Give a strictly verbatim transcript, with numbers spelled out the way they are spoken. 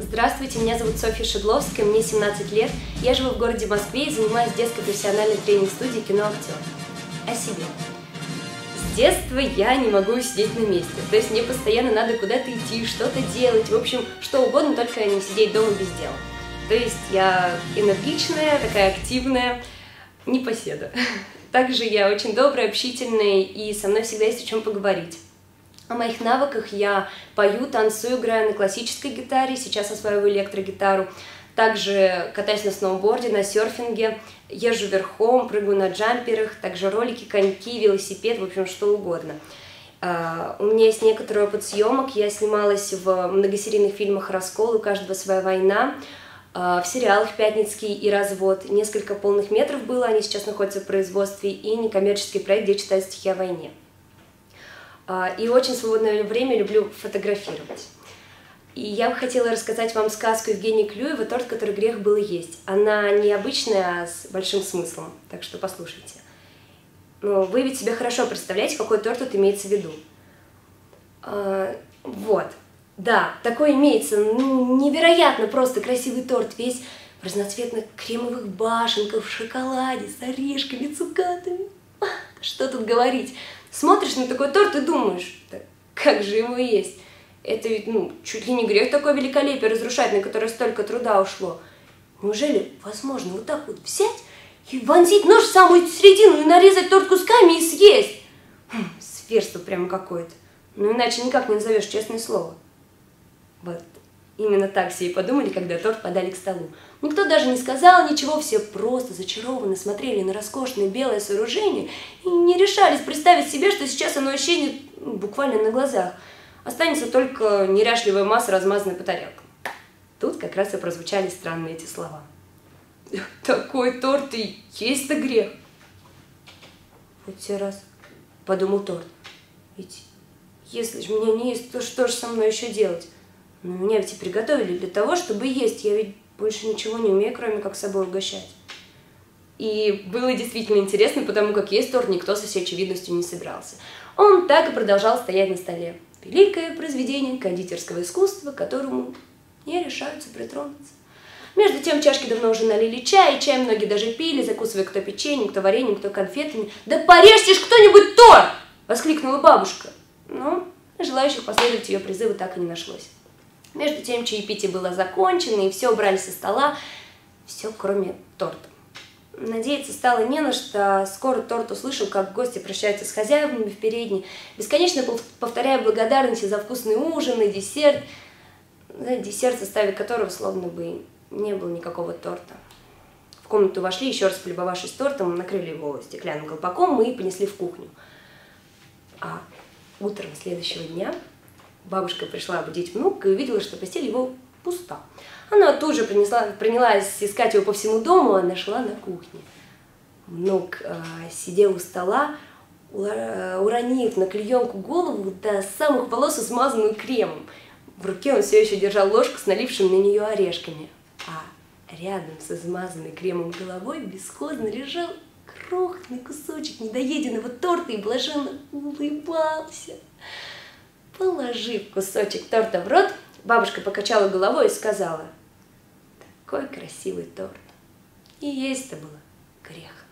Здравствуйте, меня зовут Софья Шедловская, мне семнадцать лет, я живу в городе Москве и занимаюсь детской профессиональной тренинг-студией «Киноактер». О себе. С детства я не могу сидеть на месте, то есть мне постоянно надо куда-то идти, что-то делать, в общем, что угодно, только не сидеть дома без дела. То есть я энергичная, такая активная, непоседа. Также я очень добрая, общительная, и со мной всегда есть о чем поговорить. О моих навыках я пою, танцую, играю на классической гитаре, сейчас осваиваю электрогитару. Также катаюсь на сноуборде, на серфинге, езжу верхом, прыгаю на джамперах, также ролики, коньки, велосипед, в общем, что угодно. У меня есть некоторый опыт съемок, я снималась в многосерийных фильмах «Раскол», «У каждого своя война», в сериалах «Пятницкий» и «Развод». Несколько полных метров было, они сейчас находятся в производстве, и некоммерческий проект, где читаю стихи о войне. И очень свободное время люблю фотографировать. И я бы хотела рассказать вам сказку Евгения Клюева «Торт, который грех было есть». Она необычная, а с большим смыслом, так что послушайте. Но вы ведь себе хорошо представляете, какой торт тут имеется в виду. А, вот, да, такой имеется, ну, невероятно просто красивый торт, весь в разноцветных кремовых башенках, в шоколаде, с орешками, цукатами. Что тут говорить? Смотришь на такой торт и думаешь, да как же его есть? Это ведь, ну, чуть ли не грех такое великолепие разрушать, на которое столько труда ушло. Неужели возможно вот так вот взять и вонзить нож в самую середину и нарезать торт кусками и съесть? Хм, зверство прямо какое-то. Ну, иначе никак не назовешь, честное слово. Вот именно так все и подумали, когда торт подали к столу. Никто даже не сказал ничего, все просто зачарованно смотрели на роскошное белое сооружение и не решались представить себе, что сейчас оно исчезнет буквально на глазах. Останется только неряшливая масса, размазанная по тарелкам. Тут как раз и прозвучали странные эти слова. Такой торт и есть-то грех. Вот все раз, подумал торт. Ведь если же меня не есть, то что же со мной еще делать? Но меня ведь и приготовили для того, чтобы есть. Я ведь больше ничего не умею, кроме как собой угощать. И было действительно интересно, потому как есть торт никто со всей очевидностью не собирался. Он так и продолжал стоять на столе. Великое произведение кондитерского искусства, к которому не решаются притронуться. Между тем чашки давно уже налили чай, и чай многие даже пили, закусывая кто печеньем, кто вареньем, кто конфетами. «Да порежьте ж кто-нибудь торт!» — воскликнула бабушка. Но желающих последовать ее призыву так и не нашлось. Между тем чаепитие было закончено, и все убрали со стола, все кроме торта. Надеяться стало не на что, скоро торт услышал, как гости прощаются с хозяевами в передней, бесконечно повторяя благодарности за вкусный ужин и десерт, десерт, в составе которого словно бы не было никакого торта. В комнату вошли, еще раз полюбовавшись тортом, накрыли его стеклянным колпаком и понесли в кухню. А утром следующего дня бабушка пришла будить внука и увидела, что постель его пуста. Она тут же принесла, принялась искать его по всему дому, а нашла на кухне. Внук э, сидел у стола, уронив на клеенку голову до самых волос, смазанную кремом. В руке он все еще держал ложку с налившими на нее орешками. А рядом с измазанной кремом головой бесхозно лежал крохотный кусочек недоеденного торта и блаженно улыбался. Положив кусочек торта в рот, бабушка покачала головой и сказала: «Такой красивый торт. И есть-то было грех».